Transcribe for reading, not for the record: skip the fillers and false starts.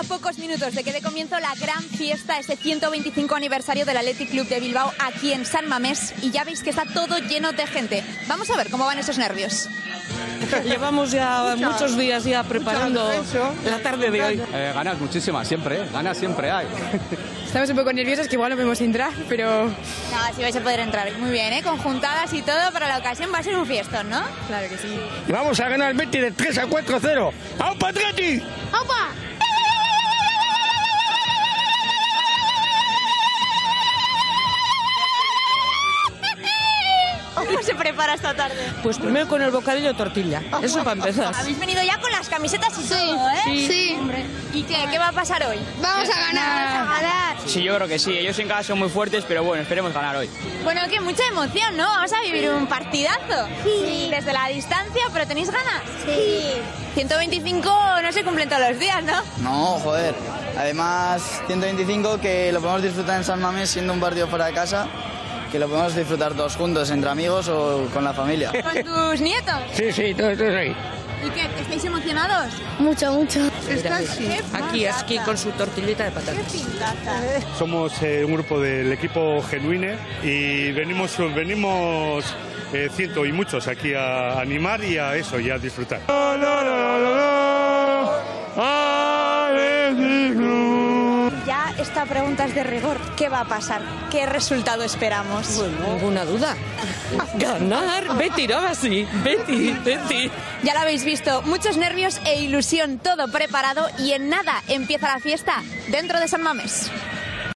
pocos minutos de que dé comienzo la gran fiesta, este 125 aniversario del Athletic Club de Bilbao aquí en San Mamés, y ya veis que está todo lleno de gente. Vamos a ver cómo van esos nervios. Llevamos ya muchos días ya preparando la tarde de hoy. Ganas muchísimas, siempre, ganas siempre hay. Estamos un poco nerviosos, que igual no podemos entrar, pero... No, sí vais a poder entrar. Muy bien, conjuntadas y todo, para la ocasión va a ser un fiestón, ¿no? Claro que sí. Vamos a ganar el Betis de 3-4-0. ¡Aupa, Atleti! ¡Aupa! ¿Cómo se prepara esta tarde? Pues primero con el bocadillo de tortilla, eso para empezar. Habéis venido ya con las camisetas y todo, ¿eh? Sí. ¿Y qué va a pasar hoy? Vamos a ganar. Sí, yo creo que sí. Ellos en casa son muy fuertes, pero bueno, esperemos ganar hoy. Bueno, que mucha emoción, ¿no? Vamos a vivir un partidazo. Sí. Desde la distancia, pero ¿tenéis ganas? Sí. 125 no se cumplen todos los días, ¿no? No, joder. Además, 125 que lo podemos disfrutar en San Mamés siendo un partido fuera de casa, que lo podemos disfrutar todos juntos, entre amigos o con la familia. ¿Con tus nietos? Sí, todos ahí. ¿Y qué? ¿Estáis emocionados? Mucho. Aquí con su tortillita de patatas. ¡Qué pintaza! Somos un grupo del equipo Genuine y venimos cientos y muchos aquí a animar y a eso, y a disfrutar. Ya esta pregunta es de rigor. ¿Qué va a pasar? ¿Qué resultado esperamos? Bueno, ninguna duda. Ganar. Betty, no así. Betty. Ya lo habéis visto, muchos nervios e ilusión, todo preparado, y en nada empieza la fiesta dentro de San Mamés.